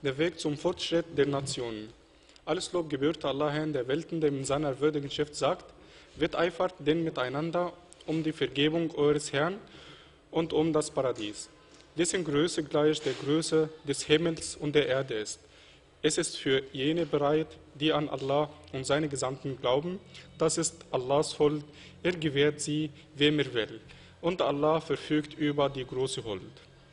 Der Weg zum Fortschritt der Nationen. Alles Lob gebührt Allah, Herrn der Welten, der in seiner würdigen Schrift sagt: Wetteifert denn miteinander um die Vergebung eures Herrn und um das Paradies, dessen Größe gleich der Größe des Himmels und der Erde ist. Es ist für jene bereit, die an Allah und seine Gesandten glauben. Das ist Allahs Huld, er gewährt sie, wem er will. Und Allah verfügt über die große Huld.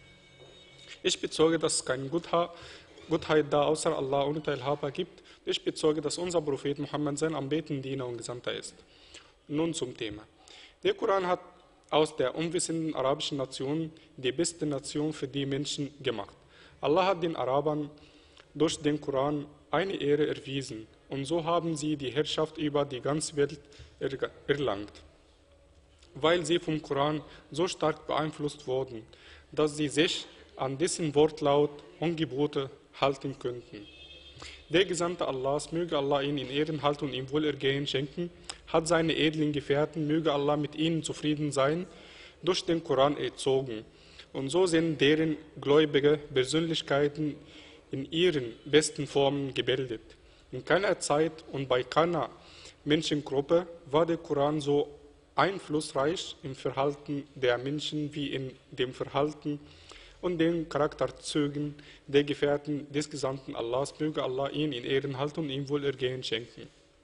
Ich bezeuge, dass es keine Gottheit da außer Allah ohne Teilhaber gibt. Ich bezeuge, dass unser Prophet Muhammad sein anbetender Diener und Gesandter ist. Nun zum Thema. Der Koran hat aus der unwissenden arabischen Nation die beste Nation für die Menschen gemacht. Allah hat den Arabern durch den Koran eine Ehre erwiesen und so haben sie die Herrschaft über die ganze Welt erlangt, weil sie vom Koran so stark beeinflusst wurden, dass sie sich an dessen Wortlaut und Gebote halten könnten. Der Gesandte Allahs, möge Allah ihn in Ehren halten und ihm Wohlergehen schenken, hat seine edlen Gefährten, möge Allah mit ihnen zufrieden sein, durch den Koran erzogen. Und so sind deren gläubige Persönlichkeiten in ihren besten Formen gebildet. In keiner Zeit und bei keiner Menschengruppe war der Koran so einflussreich im Verhalten der Menschen wie in dem Verhalten und den Charakterzügen der Gefährten des Gesandten Allahs, möge Allah ihn in Ehren halten und ihm Wohlergehen schenken.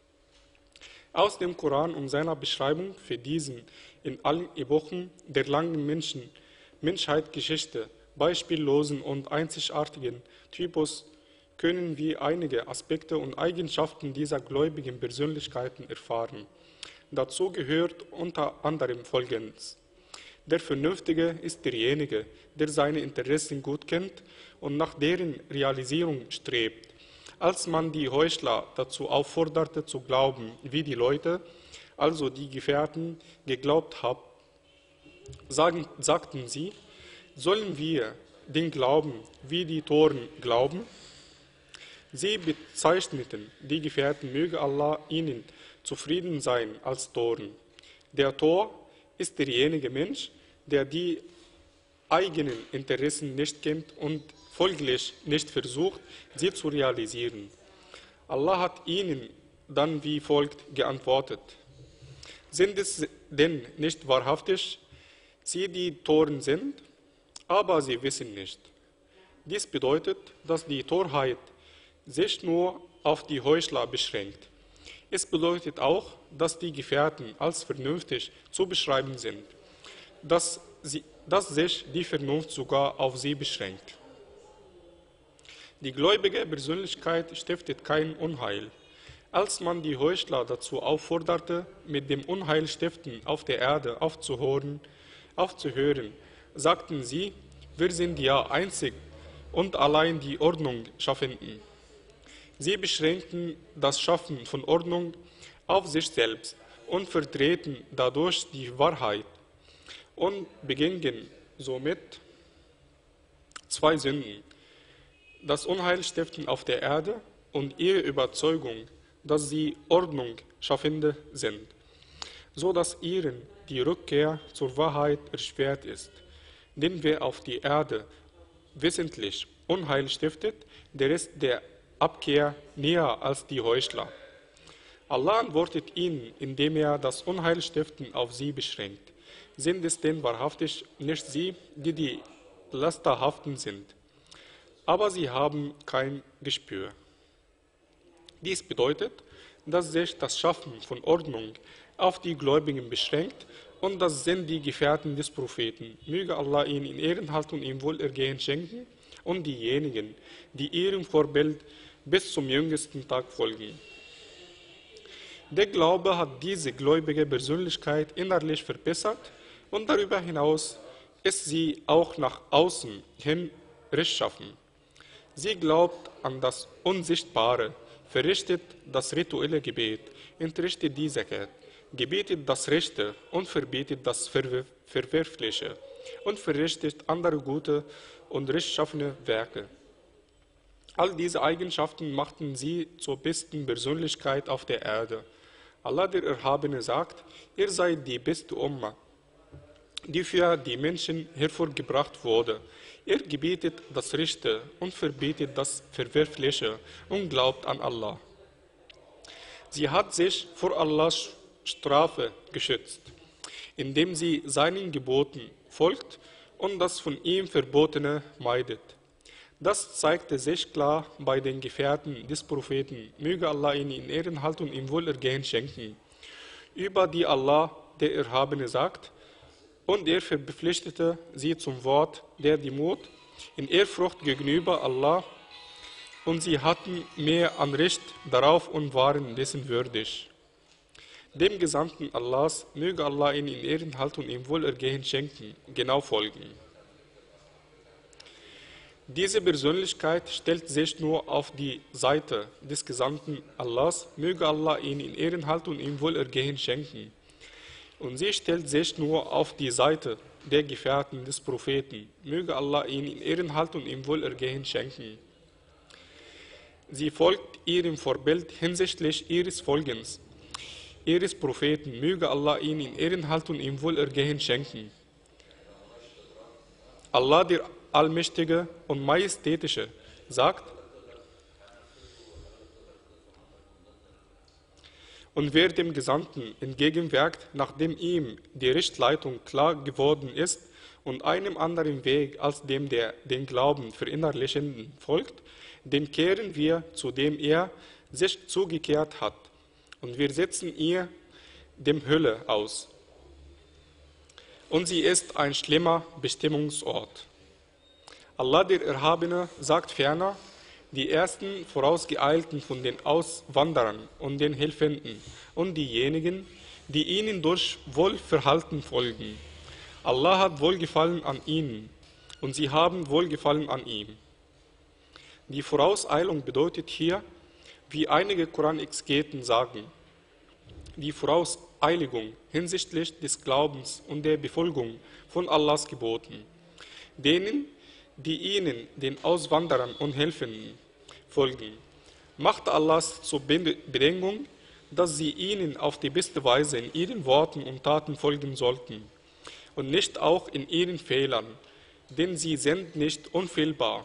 Aus dem Koran und seiner Beschreibung für diesen in allen Epochen der langen Menschheitsgeschichte beispiellosen und einzigartigen Typus können wir einige Aspekte und Eigenschaften dieser gläubigen Persönlichkeiten erfahren. Dazu gehört unter anderem Folgendes: Der Vernünftige ist derjenige, der seine Interessen gut kennt und nach deren Realisierung strebt. Als man die Heuchler dazu aufforderte, zu glauben, wie die Leute, also die Gefährten, geglaubt haben, sagten sie: Sollen wir den Glauben wie die Toren glauben? Sie bezeichneten die Gefährten, möge Allah ihnen zufrieden sein, als Toren. Der Tor ist derjenige Mensch, der die eigenen Interessen nicht kennt und folglich nicht versucht, sie zu realisieren. Allah hat ihnen dann wie folgt geantwortet: Sind es denn nicht wahrhaftig sie, die Toren sind? Aber sie wissen nicht. Dies bedeutet, dass die Torheit sich nur auf die Heuchler beschränkt. Es bedeutet auch, dass die Gefährten als vernünftig zu beschreiben sind, dass sich die Vernunft sogar auf sie beschränkt. Die gläubige Persönlichkeit stiftet kein Unheil. Als man die Heuchler dazu aufforderte, mit dem Unheilstiften auf der Erde aufzuhören, sagten sie: Wir sind ja einzig und allein die Ordnung Schaffenden. Sie beschränkten das Schaffen von Ordnung auf sich selbst und verdrehten dadurch die Wahrheit und begingen somit zwei Sünden: das Unheilstiften auf der Erde und ihre Überzeugung, dass sie Ordnung Schaffende sind, so dass ihnen die Rückkehr zur Wahrheit erschwert ist. Denn wer auf die Erde wissentlich Unheil stiftet, der ist der Abkehr näher als die Heuchler. Allah antwortet ihnen, indem er das Unheilstiften auf sie beschränkt: Sind es denn wahrhaftig nicht sie, die Lasterhaften sind? Aber sie haben kein Gespür. Dies bedeutet, dass sich das Schaffen von Ordnung auf die Gläubigen beschränkt, und das sind die Gefährten des Propheten. Möge Allah ihn in Ehren halten und ihm Wohlergehen schenken, und diejenigen, die ihrem Vorbild bis zum jüngsten Tag folgen. Der Glaube hat diese gläubige Persönlichkeit innerlich verbessert und darüber hinaus ist sie auch nach außen hin rechtschaffen. Sie glaubt an das Unsichtbare, verrichtet das rituelle Gebet, entrichtet die Zakat, gebetet das Rechte und verbietet das Verwerfliche und verrichtet andere gute und rechtschaffene Werke. All diese Eigenschaften machten sie zur besten Persönlichkeit auf der Erde. Allah der Erhabene sagt: Ihr seid die beste Umma. die für die Menschen hervorgebracht wurde. Er gebietet das Rechte und verbietet das Verwerfliche und glaubt an Allah. Sie hat sich vor Allahs Strafe geschützt, indem sie seinen Geboten folgt und das von ihm Verbotene meidet. Das zeigte sich klar bei den Gefährten des Propheten, möge Allah ihn in Ehrenhalt und ihm Wohlergehen schenken, über die Allah, der Erhabene, sagt, und er verpflichtete sie zum Wort der Demut in Ehrfurcht gegenüber Allah, und sie hatten mehr Anrecht darauf und waren dessen würdig. Dem Gesandten Allahs möge Allah ihn in Ehrenhalt und ihm Wohlergehen schenken, genau folgen. Diese Persönlichkeit stellt sich nur auf die Seite des Gesandten Allahs, möge Allah ihn in Ehrenhalt und ihm Wohlergehen schenken. Und sie stellt sich nur auf die Seite der Gefährten des Propheten, möge Allah ihn in Ehrenhalt und ihm Wohlergehen schenken. Sie folgt ihrem Vorbild hinsichtlich ihres Folgens, ihres Propheten, möge Allah ihn in Ehrenhalt und ihm Wohlergehen schenken. Allah, der Allmächtige und Majestätische, sagt: Und wer dem Gesandten entgegenwirkt, nachdem ihm die Richtleitung klar geworden ist und einem anderen Weg als dem der den Glauben verinnerlichenden folgt, den kehren wir, zu dem er sich zugekehrt hat, und wir setzen ihr dem Hölle aus. Und sie ist ein schlimmer Bestimmungsort. Allah, der Erhabene, sagt ferner: Die ersten Vorausgeeilten von den Auswanderern und den Helfenden und diejenigen, die ihnen durch Wohlverhalten folgen. Allah hat Wohlgefallen an ihnen und sie haben Wohlgefallen an ihm. Die Vorauseilung bedeutet hier, wie einige Koran-Exegeten sagen, die Vorauseiligung hinsichtlich des Glaubens und der Befolgung von Allahs Geboten. Denen, die ihnen, den Auswanderern und Helfenden, folgen, macht Allahs zur Bedingung, dass sie ihnen auf die beste Weise in ihren Worten und Taten folgen sollten und nicht auch in ihren Fehlern, denn sie sind nicht unfehlbar.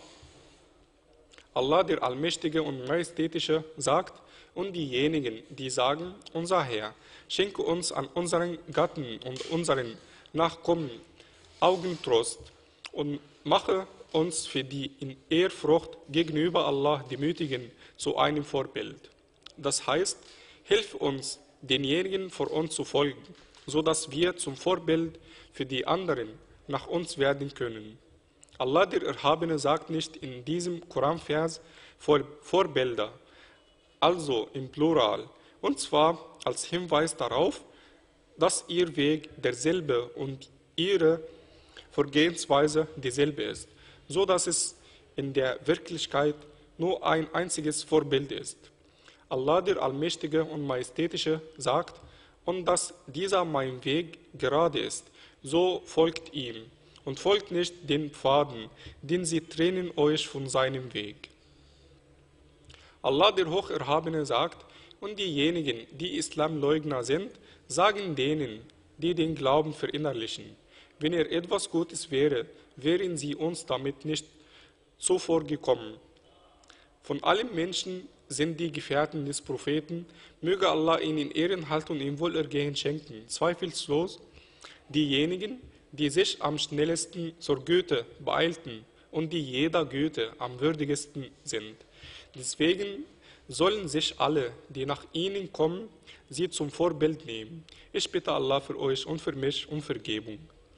Allah, der Allmächtige und Majestätische, sagt: Und diejenigen, die sagen: Unser Herr, schenke uns an unseren Gatten und unseren Nachkommen Augentrost und mache uns für die in Ehrfurcht gegenüber Allah Demütigen zu einem Vorbild. Das heißt, hilf uns, denjenigen vor uns zu folgen, so dass wir zum Vorbild für die anderen nach uns werden können. Allah, der Erhabene, sagt nicht in diesem Koranvers Vorbilder, also im Plural, und zwar als Hinweis darauf, dass ihr Weg derselbe und ihre Vorgehensweise dieselbe ist, so dass es in der Wirklichkeit nur ein einziges Vorbild ist. Allah, der Allmächtige und Majestätische, sagt: Und dass dieser mein Weg gerade ist, so folgt ihm und folgt nicht den Pfaden, denn sie trennen euch von seinem Weg. Allah, der Hocherhabene, sagt: Und diejenigen, die Islamleugner sind, sagen denen, die den Glauben verinnerlichen: Wenn er etwas Gutes wäre, wären sie uns damit nicht zuvor gekommen. Von allen Menschen sind die Gefährten des Propheten, möge Allah ihn in Ehrenhalt und ihm Wohlergehen schenken, zweifellos diejenigen, die sich am schnellsten zur Güte beeilten und die jeder Güte am würdigsten sind. Deswegen sollen sich alle, die nach ihnen kommen, sie zum Vorbild nehmen. Ich bitte Allah für euch und für mich um Vergebung.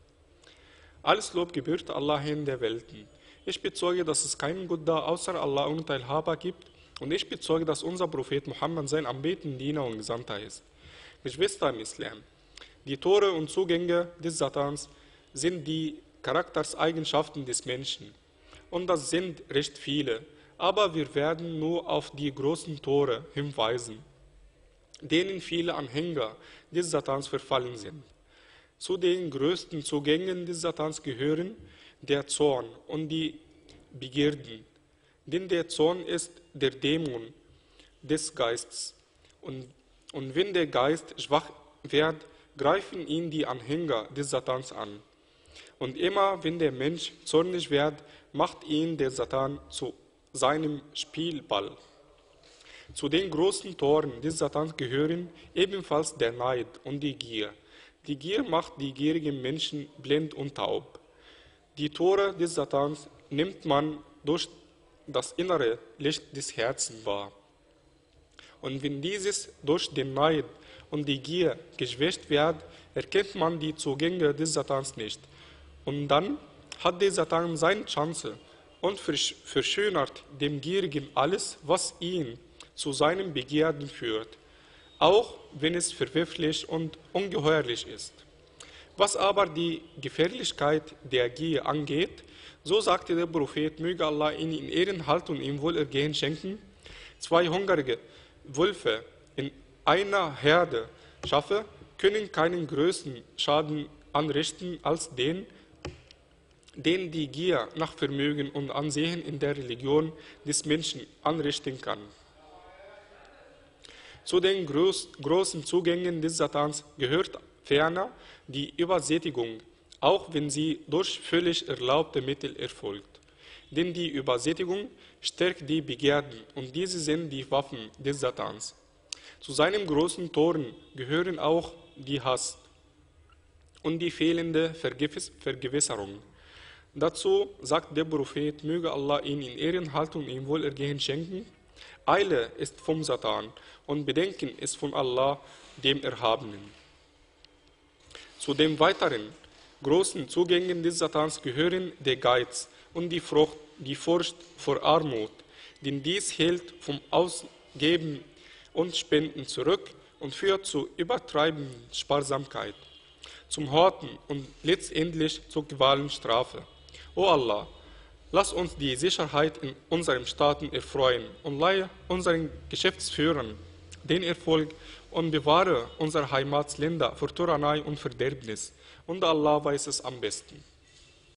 Alles Lob gebührt Allah, Herrn der Welten. Ich bezeuge, dass es keinen Gott da außer Allah unteilhaber gibt, und ich bezeuge, dass unser Prophet Muhammad sein anbetender Diener und Gesandter ist. Geschwister im Islam, die Tore und Zugänge des Satans sind die Charaktereigenschaften des Menschen, und das sind recht viele, aber wir werden nur auf die großen Tore hinweisen, denen viele Anhänger des Satans verfallen sind. Zu den größten Zugängen des Satans gehören der Zorn und die Begierden, denn der Zorn ist der Dämon des Geistes, und wenn der Geist schwach wird, greifen ihn die Anhänger des Satans an. Und immer wenn der Mensch zornig wird, macht ihn der Satan zu seinem Spielball. Zu den großen Toren des Satans gehören ebenfalls der Neid und die Gier. Die Gier macht die gierigen Menschen blind und taub. Die Tore des Satans nimmt man durch das innere Licht des Herzens wahr. Und wenn dieses durch den Neid und die Gier geschwächt wird, erkennt man die Zugänge des Satans nicht. Und dann hat der Satan seine Chance und verschönert dem Gierigen alles, was ihn zu seinen Begierden führt, auch wenn es verwerflich und ungeheuerlich ist. Was aber die Gefährlichkeit der Gier angeht, so sagte der Prophet, möge Allah ihn in Ehren halten und ihm Wohlergehen schenken, 2 hungrige Wölfe in einer Herde schaffe, können keinen größeren Schaden anrichten als den die Gier nach Vermögen und Ansehen in der Religion des Menschen anrichten kann. Zu den großen Zugängen des Satans gehört ferner die Übersättigung, auch wenn sie durch völlig erlaubte Mittel erfolgt. Denn die Übersättigung stärkt die Begierden und diese sind die Waffen des Satans. Zu seinen großen Toren gehören auch die Hass und die fehlende Vergewisserung. Dazu sagt der Prophet, möge Allah ihn in Ehren halten und ihm Wohlergehen schenken: Eile ist vom Satan und Bedenken ist von Allah, dem Erhabenen. Zu den weiteren großen Zugängen des Satans gehören der Geiz und die Furcht vor Armut, denn dies hält vom Ausgeben und Spenden zurück und führt zu übertreibender Sparsamkeit, zum Horten und letztendlich zur Qualenstrafe. O Allah, lass uns die Sicherheit in unseren Staaten erfreuen und leihe unseren Geschäftsführern den Erfolg und bewahre unsere Heimatländer vor Tyrannei und Verderbnis. Und Allah weiß es am besten.